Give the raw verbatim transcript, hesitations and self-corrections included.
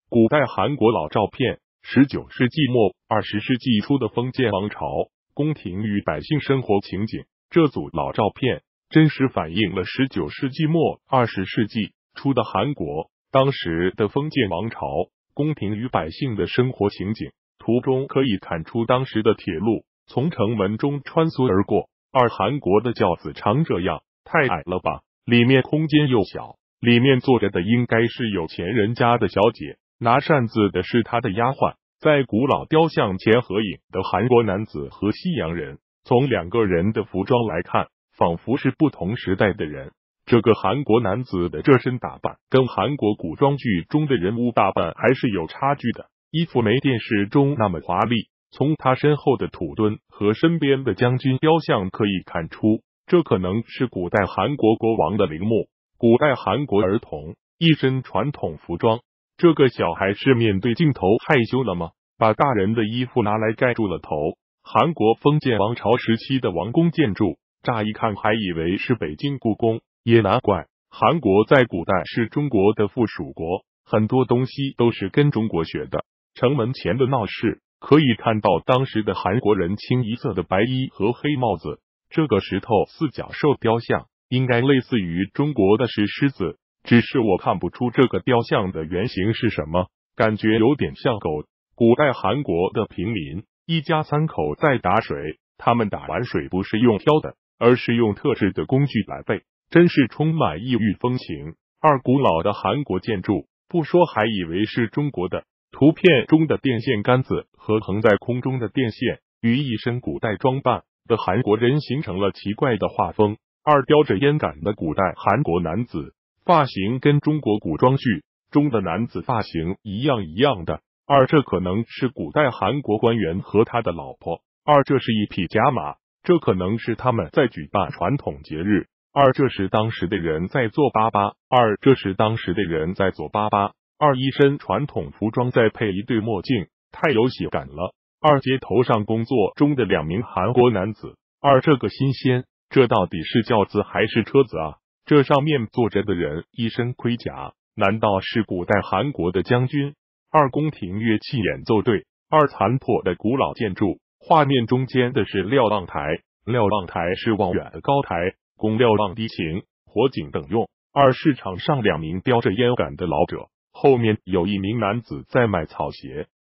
古代韩国老照片，十九世纪末二十世纪初的封建王朝，宫廷与百姓生活情景。这组老照片真实反映了十九世纪末二十世纪初的韩国，当时的封建王朝，宫廷与百姓的生活情景。图中可以看出当时的铁路从城门中穿梭而过，而韩国的轿子长这样，太矮了吧，里面空间又小，里面坐着的应该是有钱人家的小姐，拿扇子的是他的丫鬟。在古老雕像前合影的韩国男子和西洋人，从两个人的服装来看，仿佛是不同时代的人。这个韩国男子的这身打扮跟韩国古装剧中的人物打扮还是有差距的，衣服没电视中那么华丽。从他身后的土墩和身边的将军雕像可以看出，这可能是古代韩国国王的陵墓。古代韩国儿童一身传统服装，这个小孩是面对镜头害羞了吗？把大人的衣服拿来盖住了头。韩国封建王朝时期的王宫建筑，乍一看还以为是北京故宫，也难怪。韩国在古代是中国的附属国，很多东西都是跟中国学的。城门前的闹市，可以看到当时的韩国人清一色的白衣和黑帽子。这个石头四角兽雕像应该类似于中国的石狮子，只是我看不出这个雕像的原型是什么，感觉有点像狗。古代韩国的平民一家三口在打水，他们打完水不是用挑的，而是用特制的工具来背，真是充满异域风情。二古老的韩国建筑，不说还以为是中国的。图片中的电线杆子和横在空中的电线，与一身古代装扮的韩国人形成了奇怪的画风。二叼着烟杆的古代韩国男子，发型跟中国古装剧中的男子发型一样一样的。二这可能是古代韩国官员和他的老婆。二这是一匹假马，这可能是他们在举办传统节日。二这是当时的人在做粑粑。二这是当时的人在做粑粑。二一身传统服装再配一对墨镜，太有喜感了。二街头上工作中的两名韩国男子。二这个新鲜，这到底是轿子还是车子啊？这上面坐着的人一身盔甲，难道是古代韩国的将军？二宫廷乐器演奏队。二残破的古老建筑，画面中间的是瞭望台，瞭望台是望远的高台，供瞭望敌情、火警等用。二市场上两名叼着烟杆的老者，后面有一名男子在卖草鞋。